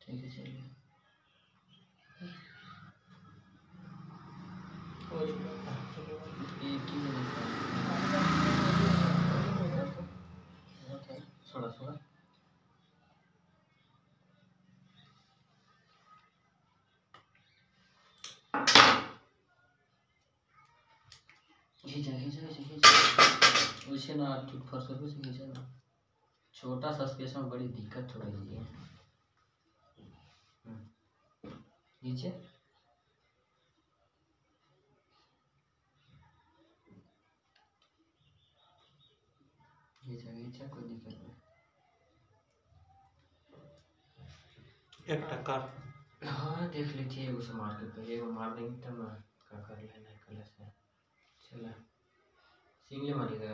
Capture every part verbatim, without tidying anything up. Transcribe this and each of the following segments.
लेके चलिए। एक ही मिनट थोड़ा थोड़ा खींचा खींचा खींचा उसे ना ठीक फरसों से खींचा ना। छोटा सा स्पेस में बड़ी दिक्कत हो रही है। नीचे खींचा खींचा कोई दिक्कत नहीं। एक टक्का हाँ देख लीजिए उसे मार के पहले वो मार देंगे तब ना क्या कर लेना है कलर से। चला सिंगले मारिएगा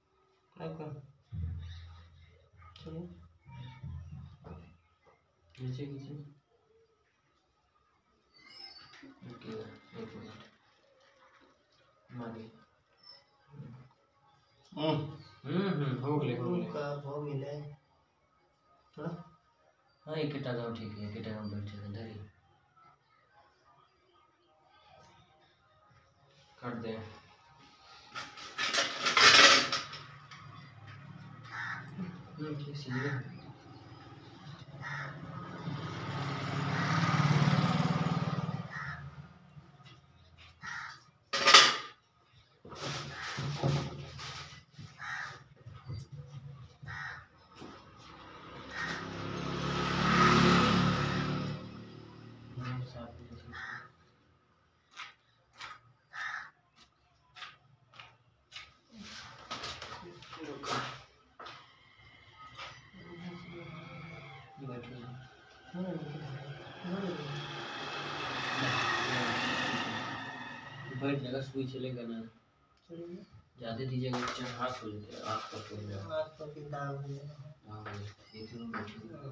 चलो नीचे नीचे ओके एक मिनट मारिए। हम्म हम्म हो गए हो गए का हो गया थोड़ा। हाँ एक किटा गाँव ठीक है किटा गाँव बैठे हैं धरी काट दे। हम्म ठीक सीधे बैठ जाएगा सुई चलेगा ना ज़्यादा दीजिएगा हाथ हो जाते आँख पर हो जाएगा आँख पर भी दाग हो जाएगा। हाँ एक दिन बैठिए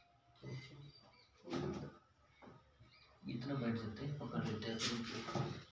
इतना बैठ सकते हैं पकड़ लेते हैं।